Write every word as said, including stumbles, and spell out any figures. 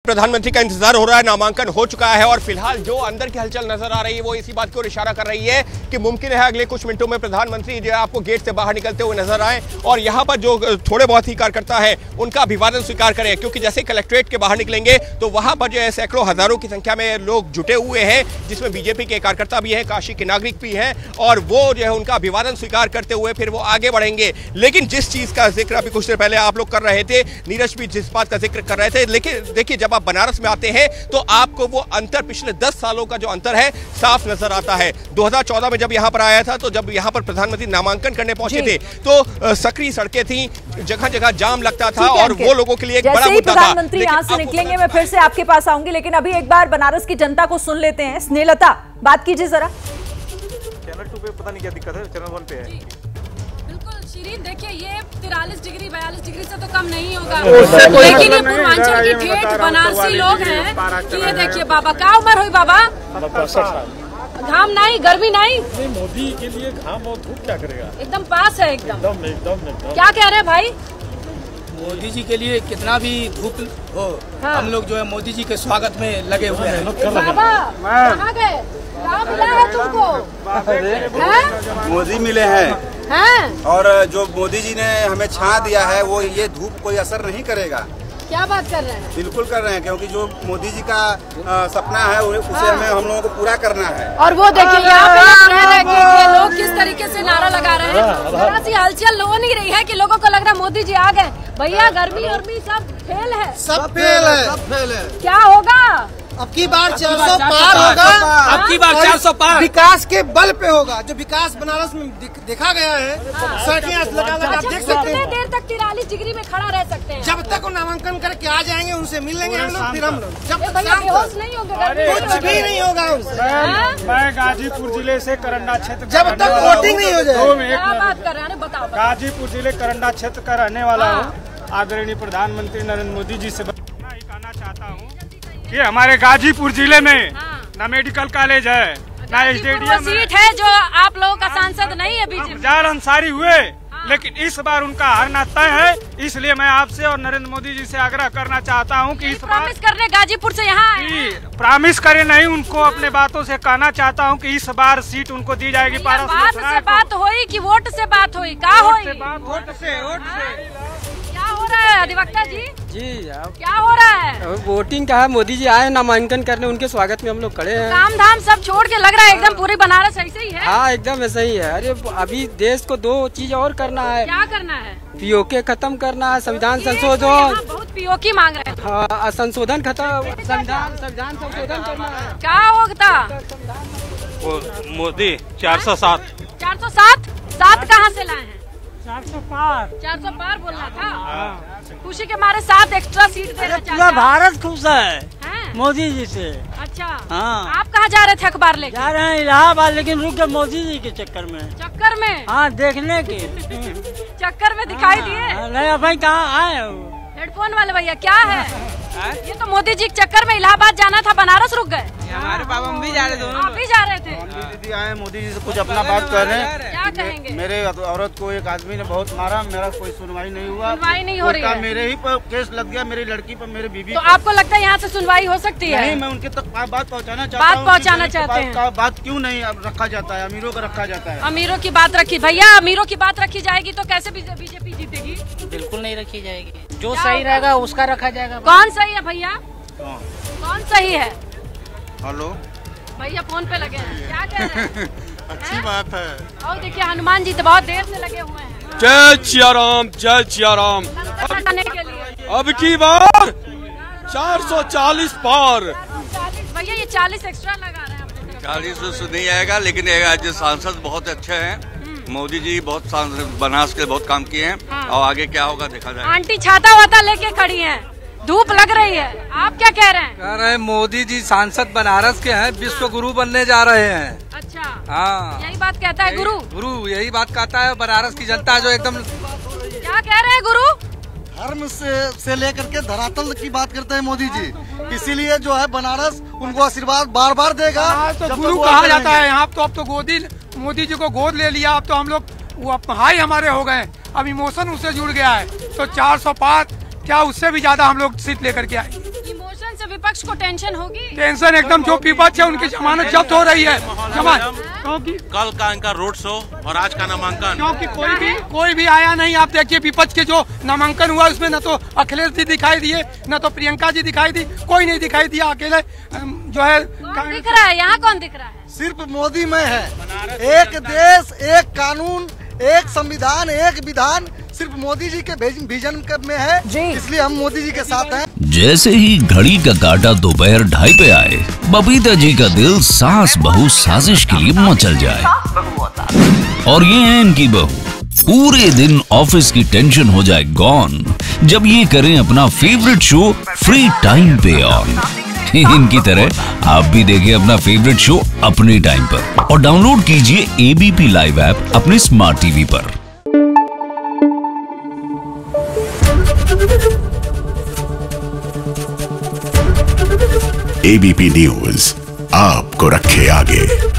प्रधानमंत्री का इंतजार हो रहा है, नामांकन हो चुका है और फिलहाल जो अंदर की हलचल नजर आ रही है वो इसी बात की ओर इशारा कर रही है कि मुमकिन है अगले कुछ मिनटों में प्रधानमंत्री जो है आपको गेट से बाहर निकलते हुए नजर आए और यहाँ पर जो थोड़े बहुत ही कार्यकर्ता है उनका अभिवादन स्वीकार करें, क्योंकि जैसे कलेक्ट्रेट के बाहर निकलेंगे तो वहां पर जो है सैकड़ों हजारों की संख्या में लोग जुटे हुए हैं, जिसमें बीजेपी के कार्यकर्ता भी हैं, काशी के नागरिक भी हैं और वो जो है उनका अभिवादन स्वीकार करते हुए फिर वो आगे बढ़ेंगे। लेकिन जिस चीज का जिक्र अभी कुछ देर पहले आप लोग कर रहे थे, नीरज भी जिस बात का जिक्र कर रहे थे, लेकिन देखिए जब आप बनारस में आते हैं तो आपको वो अंतर पिछले दस सालों का जो अंतर है साफ नजर आता है। दो हज़ार चौदह में जब यहाँ पर आया था तो जब यहाँ पर प्रधानमंत्री नामांकन करने पहुंचे थे तो सक्रिय सड़कें थी, जगह जगह जाम लगता था और वो लोगों के लिए एक बड़ा मुद्दा था। प्रधानमंत्री यहाँ से निकलेंगे मैं फिर से आपके पास आऊंगी, लेकिन अभी एक बार बनारस की जनता को सुन लेते हैं। स्नेहलता, बात कीजिए जरा। चैनल टू पे पता नहीं क्या दिक्कत है, चैनल वन पे है। शिरीन देखिए, ये तिरालीस डिग्री बयालीस डिग्री से तो कम नहीं होगा, लेकिन ये पूर्वांचल की ठेठ बनारसी लोग हैं कि ये देखिए बाबा, क्या उम्र हुई बाबा? घाम नहीं, गर्मी नहीं, मोदी के लिए घाम और धूप क्या करेगा? एकदम पास है, एकदम एकदम एकदम एकदम। क्या कह रहे हैं भाई? मोदी जी के लिए कितना भी धूप हो, हाँ। हम लोग जो है मोदी जी के स्वागत में लगे हुए हैं। बाबा कहाँ गए? क्या मिला है तुमको? मोदी मिले हैं हैं? और जो मोदी जी ने हमें छां दिया है वो ये धूप कोई असर नहीं करेगा। क्या बात कर रहे हैं? बिल्कुल कर रहे हैं, क्योंकि जो मोदी जी का आ, सपना है उसे हाँ। हमें हम लोगों को पूरा करना है। और वो देखिए यहाँ पे रह रहे कि ये लोग किस तरीके से नारा लगा रहे हैं। जरा सी हलचल हो नहीं रही है कि लोगों को लग रहा है मोदी जी आ गए। भैया गर्मी उर्मी सब फेल है, सब फेल है, सब फेल है। क्या होगा? अब की बार चार सौ पार होगा, अब की बार चार सौ पार विकास के बल पे होगा। जो विकास बनारस में देखा गया है, सड़कें लगा लगा आप देख सकते हैं। कितने देर तक तिरालीस डिग्री में खड़ा रह सकते हैं? जब तक वो नामांकन करके आ जाएंगे उनसे मिल लेंगे हम लोग, फिर हम लोग जब तक बेहोश नहीं होंगे, कुछ भी नहीं होगा उनसे। मैं गाजीपुर जिले से करंडा क्षेत्र, जब तक वोटिंग नहीं हो जाए। क्या बात कर रहे हैं, बताओ। गाजीपुर जिले करंडा क्षेत्र का रहने वाला हूँ। आदरणीय प्रधानमंत्री नरेंद्र मोदी जी से इतना ही कहना चाहता हूँ कि हमारे गाजीपुर जिले में न मेडिकल कॉलेज है, न स्टेडियम सीट है जो आप लोगों का सांसद नहीं है। बीजेपी जार अंसारी हुए, लेकिन इस बार उनका हारना तय है। इसलिए मैं आपसे और नरेंद्र मोदी जी से आग्रह करना चाहता हूं कि इस बार प्रॉमिस करने गाजीपुर से यहाँ प्रॉमिस करे नहीं, उनको अपने बातों से कहना चाहता हूं कि इस बार सीट उनको दी जाएगी। बात से बात हुई कि वोट से बात हुई? क्या हुई? वोट से वोट से क्या हो रहा है अधिवक्ता जी? जी क्या हो रहा है? वोटिंग का है, मोदी जी आए नामांकन करने, उनके स्वागत में हम लोग खड़े हैं। काम धाम सब छोड़ के लग रहा है एकदम पूरी बनारस ऐसे ही है। हाँ एकदम ऐसा ही है। अरे अभी देश को दो चीज और करना है। क्या करना है? पीओके खत्म करना है, संविधान संशोधन। बहुत पीओके मांग रहे हैं। हाँ, संशोधन खत्म, संविधान संविधान संशोधन करना है। क्या होता? मोदी चार सौ सात चार सौ सात सात कहाँ से लाए हैं? चार सौ पार चार सौ पार बोलना था। खुशी के मारे सात एक्स्ट्रा सीट देना चाहते हैं। पूरा भारत खुश है, है? मोदी जी से। अच्छा हाँ। आप कहाँ जा रहे थे अखबार लेके? जा रहे हैं इलाहाबाद, लेकिन रुक गए मोदी जी के चक्कर में। चक्कर में? हाँ, देखने के चक्कर में दिखाई दिए। नहीं भाई, कहाँ आए हो? हेडफोन वाले भैया क्या है? ये तो मोदी जी के चक्कर में इलाहाबाद जाना था, बनारस रुक गए। हमारे पापा हम भी जा रहे थे, आप भी जा रहे थे। दीदी आए मोदी जी से कुछ अपना बात कर रहे हैं। क्या कहेंगे? मेरे औरत को एक आदमी ने बहुत मारा, मेरा कोई सुनवाई नहीं हुआ। सुनवाई नहीं हो रही है। मेरे ही पर केस लग गया, मेरी लड़की पर, मेरे बीबी। तो आपको लगता है यहाँ से सुनवाई हो सकती है? नहीं, मैं उनके तक बात पहुँचाना चाहता हूँ। बात पहुँचाना चाहते हैं। बात क्यों नहीं रखा जाता है? अमीरों का रखा जाता है। अमीरों की बात रखी भैया, अमीरों की बात रखी जाएगी तो कैसे बीजेपी जीतेगी? बिल्कुल नहीं रखी जाएगी, जो सही रहेगा उसका रखा जाएगा। कौन सही है भैया? कौन सही है? हेलो भैया फोन पे लगे हैं, क्या कह रहे हैं? अच्छी बात है। और देखिए हनुमान जी तो बहुत देर से लगे हुए हैं। जय सिया राम, जय सिया राम। के लिए अब की बार चार सौ चालीस पार। भैया ये चालीस एक्स्ट्रा लगा रहे हैं। चालीस तो नहीं आएगा, लेकिन आज सांसद बहुत अच्छे हैं। मोदी जी बहुत बनारस के बहुत काम किए हैं। हाँ। और आगे क्या होगा देखा जाएगा। आंटी छाता वाता लेके खड़ी हैं, धूप लग रही है, आप क्या कह रहे हैं? कह रहे हैं मोदी जी सांसद बनारस के हैं, विश्व गुरु बनने जा रहे हैं। अच्छा हाँ, यही बात कहता है गुरु? गुरु यही बात कहता है। बनारस की जनता जो एकदम क्या कह रहे हैं गुरु? धर्म से से लेकर के धरातल की बात करते हैं मोदी जी, इसीलिए जो है बनारस उनको आशीर्वाद बार बार देगा। तो गुरु कहा जाता है यहाँ तो। अब तो गोदी मोदी जी को गोद ले लिया, अब तो हम लोग वो भाई हमारे हो गए। अब इमोशन उससे जुड़ गया है, तो चार सौ पार क्या उससे भी ज्यादा हम लोग सीट लेकर के आए। इमोशन से विपक्ष को टेंशन होगी? टेंशन एकदम, जो विपक्ष है उनकी जमानत जब्त हो रही है। जमानत क्योंकि कल का इनका रोड शो और आज का नामांकन, क्योंकि कोई भी कोई भी आया नहीं। आप देखिए विपक्ष के जो नामांकन हुआ उसमें न तो अखिलेश जी दिखाई दिए, न तो प्रियंका जी दिखाई दी, कोई नहीं दिखाई दिया। अकेले जो है कौन दिख रहा है यहाँ? कौन दिख रहा है? सिर्फ मोदी में है। एक देश, एक कानून, एक संविधान, एक विधान, सिर्फ मोदी जी के विजन में है, इसलिए हम मोदी जी के साथ हैं। जैसे ही घड़ी का काटा दोपहर ढाई पे आए, बबीता जी का दिल सास बहू साजिश के लिए मचल जाए। और ये है इनकी बहू, पूरे दिन ऑफिस की टेंशन हो जाए गॉन जब ये करें अपना फेवरेट शो फ्री टाइम पे ऑन। इनकी तरह आप भी देखें अपना फेवरेट शो अपने टाइम पर और डाउनलोड कीजिए एबीपी लाइव ऐप अपने स्मार्ट टीवी पर। एबीपी न्यूज आपको रखे आगे।